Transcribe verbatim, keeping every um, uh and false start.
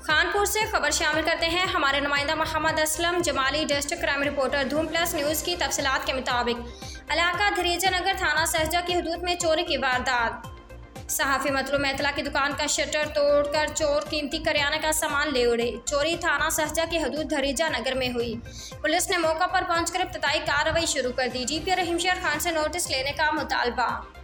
खानपुर से खबर शामिल करते हैं हमारे नुमाइंदा Mohammad Aslam Jamali, district crime reporter Dhoom plus news की तफसीलात के मुताबिक इलाका धरीजा नगर थाना सहजा की हदूद में चोरी की वारदात। सहाफ़ी मतलूब मैतला की दुकान का शटर तोड़कर चोर कीमती करियाने का सामान ले उड़े। चोरी थाना सहजा की हदूद धरीजा नगर में हुई। पुलिस ने मौका पर पहुंचकर इब्तदाई कार्रवाई शुरू कर दी। जी पी रहीमशेर खान से नोटिस लेने का मुतालबा।